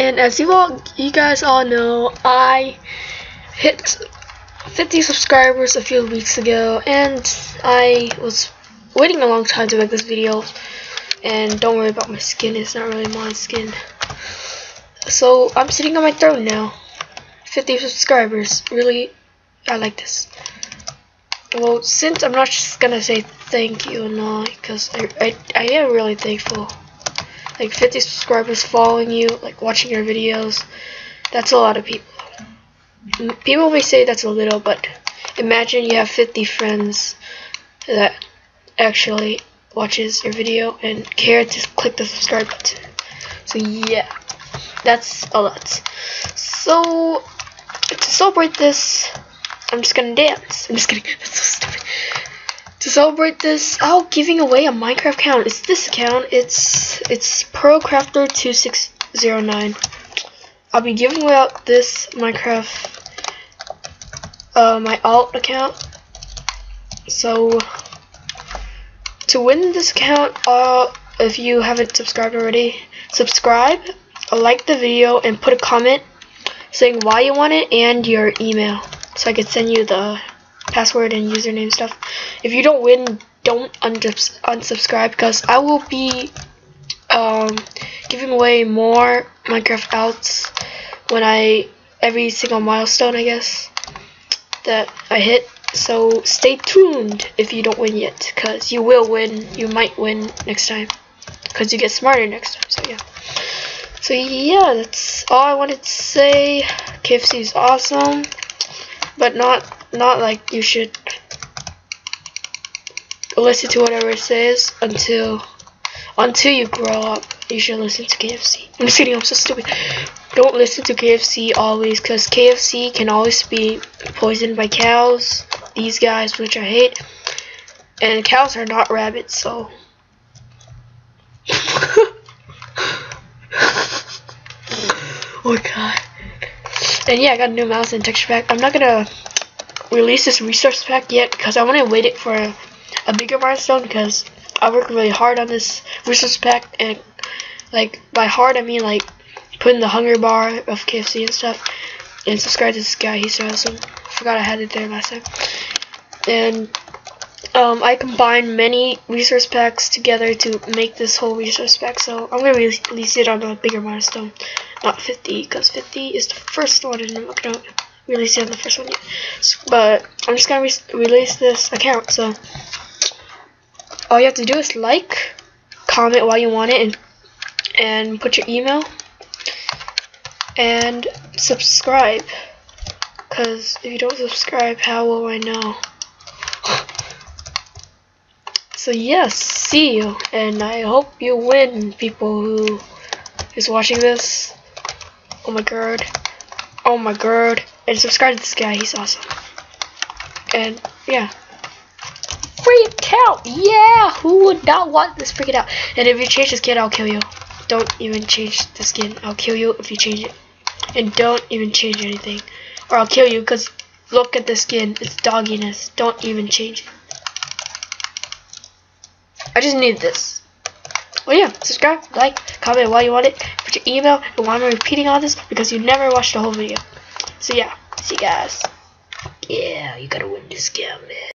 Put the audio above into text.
And as you guys all know, I hit 50 subscribers a few weeks ago, and I was waiting a long time to make this video. And don't worry about my skin, it's not really my skin. So I'm sitting on my throne now. 50 subscribers, really, I like this. Well, since I'm not just gonna say thank you and all, because I am really thankful. Like 50 subscribers following you, like watching your videos, that's a lot of people. People may say that's a little, but imagine you have 50 friends that actually watches your video and care to click the subscribe button. So yeah, that's a lot. So to celebrate this, I'm just gonna dance. I'm just kidding. That's so stupid. To celebrate this, I'm giving away a Minecraft account. It's this account. It's ProCrafter2609. I'll be giving away this Minecraft, my alt account. So to win this account, if you haven't subscribed already, subscribe, like the video, and put a comment saying why you want it and your email, so I could send you the password and username stuff. If you don't win, don't unsubscribe, because I will be giving away more Minecraft outs when every single milestone, I guess, that I hit. So stay tuned if you don't win yet, because you will win. You might win next time, because you get smarter next time. So yeah, that's all I wanted to say. KFC is awesome, but not like you should listen to whatever it says until you grow up. You should listen to KFC. I'm just kidding, I'm so stupid. Don't listen to KFC always, because KFC can always be poisoned by cows, these guys, which I hate, and cows are not rabbits, so oh my god. And yeah, I got a new mouse and texture pack. I'm not gonna release this resource pack yet, because I want to wait it for a bigger milestone, because I worked really hard on this resource pack, and like by hard I mean like putting the hunger bar of KFC and stuff. And subscribe to this guy, he's awesome. Forgot I had it there last time. And I combined many resource packs together to make this whole resource pack, so I'm gonna release it on a bigger milestone, not 50, because 50 is the first one, and I'm not gonna release it on the first one yet. But I'm just gonna release this account, so all you have to do is like, comment why you want it, and put your email, and subscribe, because if you don't subscribe, how will I know? So yes, see you, and I hope you win, people who is watching this. Oh my god, and subscribe to this guy, he's awesome. And yeah, free account, yeah, who would not want this freaking out? And if you change the skin, I'll kill you. Don't even change the skin, I'll kill you if you change it. And don't even change anything, or I'll kill you, because look at the skin, it's dogginess. Don't even change it. I just need this. Well yeah, subscribe, like, comment why you want it, put your email, and why I'm repeating all this, because you never watched the whole video. So yeah, see you guys. Yeah, you gotta win this game, man.